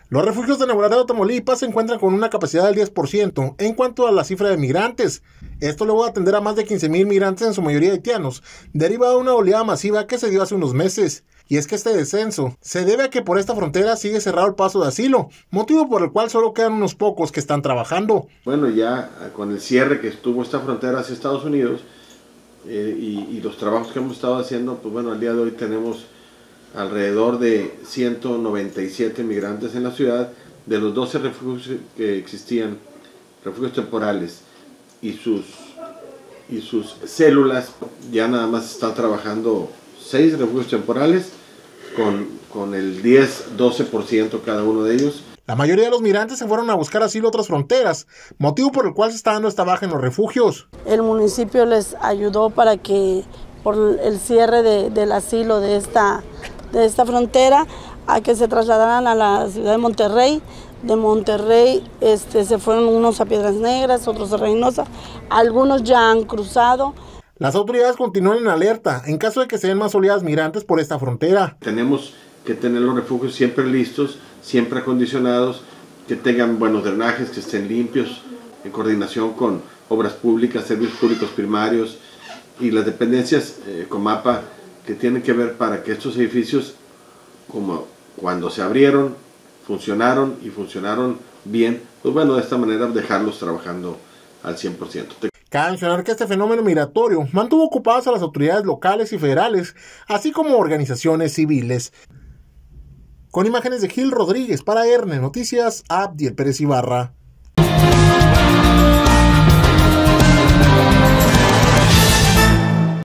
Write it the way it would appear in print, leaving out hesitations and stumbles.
Los refugios de Nuevo Laredo, Tamaulipas se encuentran con una capacidad del 10% en cuanto a la cifra de migrantes. Esto luego de atender a más de 15,000 migrantes, en su mayoría haitianos, derivado de una oleada masiva que se dio hace unos meses. Y es que este descenso se debe a que por esta frontera sigue cerrado el paso de asilo, motivo por el cual solo quedan unos pocos que están trabajando. Bueno, ya con el cierre que estuvo esta frontera hacia Estados Unidos y los trabajos que hemos estado haciendo, pues bueno, al día de hoy tenemos alrededor de 197 migrantes en la ciudad. De los 12 refugios que existían, refugios temporales y sus células, ya nada más están trabajando 6 refugios temporales con el 10-12% cada uno de ellos. La mayoría de los migrantes se fueron a buscar asilo a otras fronteras, motivo por el cual se está dando esta baja en los refugios. El municipio les ayudó para que, por el cierre del asilo de esta frontera, a que se trasladaran a la ciudad de Monterrey. De Monterrey se fueron unos a Piedras Negras, otros a Reynosa, algunos ya han cruzado. Las autoridades continúan en alerta en caso de que se den más oleadas migrantes por esta frontera. Tenemos que tener los refugios siempre listos, siempre acondicionados, que tengan buenos drenajes, que estén limpios, en coordinación con obras públicas, servicios públicos primarios y las dependencias Comapa, que tienen que ver para que estos edificios, como cuando se abrieron, funcionaron bien, pues bueno, de esta manera dejarlos trabajando al 100%. Cabe mencionar que este fenómeno migratorio mantuvo ocupadas a las autoridades locales y federales, así como organizaciones civiles. Con imágenes de Gil Rodríguez para ERNE Noticias, Abdiel Pérez Ibarra.